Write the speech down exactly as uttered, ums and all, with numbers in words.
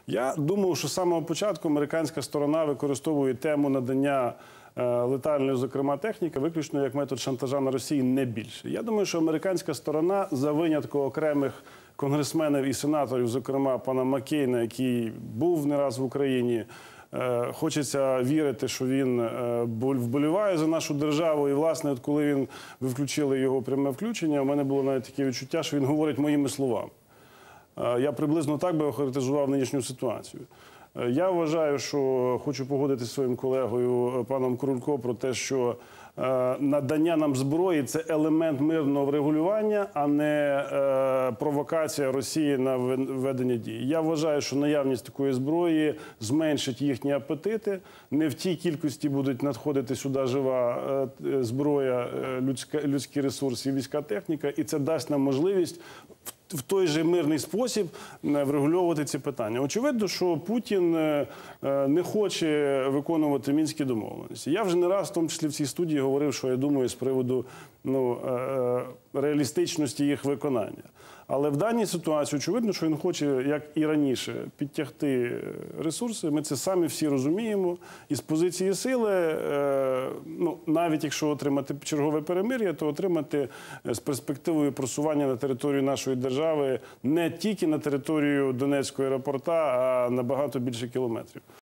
Я думав, що з самого початку американська сторона використовує тему надання летальної, зокрема, техніки, виключно як метод шантажа на Росії, не більше. Я думаю, що американська сторона, за винятком окремих конгресменів і сенаторів, зокрема пана Маккейна, який був не раз в Україні, хочеться вірити, що він вболіває за нашу державу. І, власне, от коли він, ви включили його пряме включення, у мене було навіть таке відчуття, що він говорить моїми словами. Я приблизно так би охарактеризував нинішню ситуацію. Я вважаю, що хочу погодитися зі своїм колегою паном Крулько про те, що надання нам зброї – це елемент мирного врегулювання, а не провокація Росії на ведення дій. Я вважаю, що наявність такої зброї зменшить їхні апетити. Не в тій кількості будуть надходити сюди жива зброя, людські ресурси і війська техніка, і це дасть нам можливість в той же мирний спосіб врегульовувати ці питання. Очевидно, що Путін не хоче виконувати мінські домовленості. Я вже не раз, в тому числі в цій студії, говорив, що я думаю з приводу ну, реалістичності їх виконання. Але в даній ситуації очевидно, що він хоче, як і раніше, підтягти ресурси. Ми це самі всі розуміємо. І з позиції сили, ну, навіть якщо отримати чергове перемир'я, то отримати з перспективою просування на територію нашої держави не тільки на територію Донецького аеропорта, а набагато більше кілометрів.